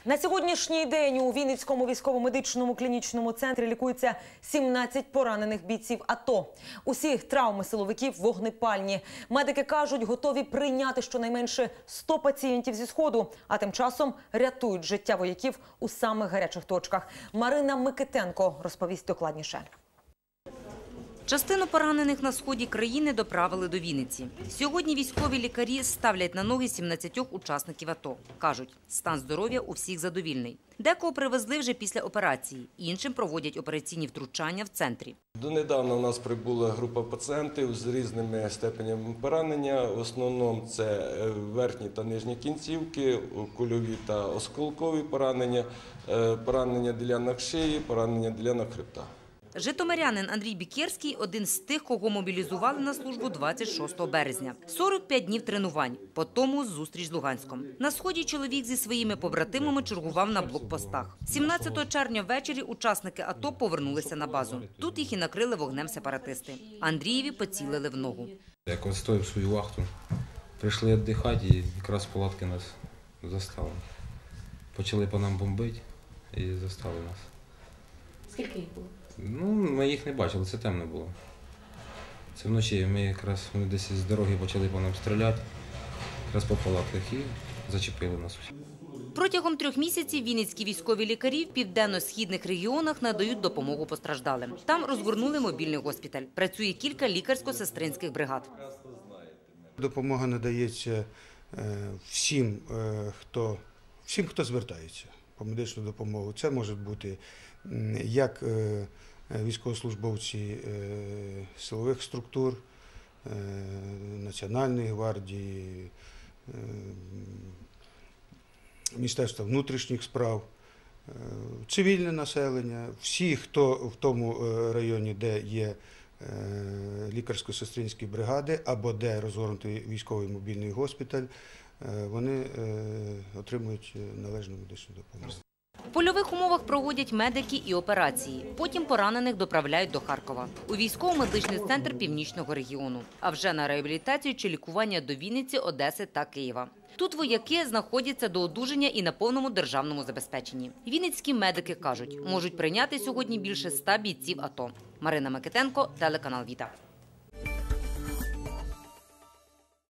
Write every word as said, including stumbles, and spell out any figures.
На сьогоднішній день у Вінницькому військово-медичному клінічному центрі лікується сімнадцять поранених бійців АТО. Усі травми силовиків вогнепальні. Медики кажуть, готові прийняти щонайменше сто пацієнтів зі Сходу, а тим часом рятують життя вояків у самих гарячих точках. Марина Микитенко розповість докладніше. Частину поранених на сході країни доправили до Вінниці. Сьогодні військові лікарі ставлять на ноги сімнадцять учасників АТО. Кажуть, стан здоров'я у всіх задовільний. Декого привезли вже після операції, іншим проводять операційні втручання в центрі. Донедавна у нас прибула група пацієнтів з різними степенями поранення. В основному це верхні та нижні кінцівки, кульові та осколкові поранення, поранення ділянок шиї, поранення ділянок хребта. Житомирянин Андрій Бікерський – один з тих, кого мобілізували на службу двадцять шостого березня. сорок п'ять днів тренувань, по тому зустріч з Луганськом. На сході чоловік зі своїми побратимами чергував на блокпостах. сімнадцятого червня ввечері учасники АТО повернулися на базу. Тут їх і накрили вогнем сепаратисти. Андрієві поцілили в ногу. Як відстояв свою вахту, прийшли віддихати і якраз палатки нас застали. Почали по нам бомбити і застали нас. Скільки їх було? Ну, ми їх не бачили, це темно було. Це вночі ми якраз вони десь з дороги почали по нам стріляти, якраз по палатках і зачепили нас усі. Протягом трьох місяців вінницькі військові лікарі в південно-східних регіонах надають допомогу постраждалим. Там розгорнули мобільний госпіталь. Працює кілька лікарсько-сестринських бригад. Допомога надається всім, хто, всім, хто звертається по медичну допомогу. Це можуть бути як військовослужбовці силових структур, Національної гвардії, Міністерства внутрішніх справ, цивільне населення, всі, хто в тому районі, де є лікарсько-сестринські бригади або де розгорнутий військовий мобільний госпіталь, вони отримують належну медичну допомогу. В польових умовах проводять медики і операції. Потім поранених доправляють до Харкова у військово-медичний центр північного регіону. А вже на реабілітацію чи лікування до Вінниці, Одеси та Києва. Тут вояки знаходяться до одужання і на повному державному забезпеченні. Вінницькі медики кажуть, можуть прийняти сьогодні більше ста бійців АТО. Марина Микитенко, телеканал Віта.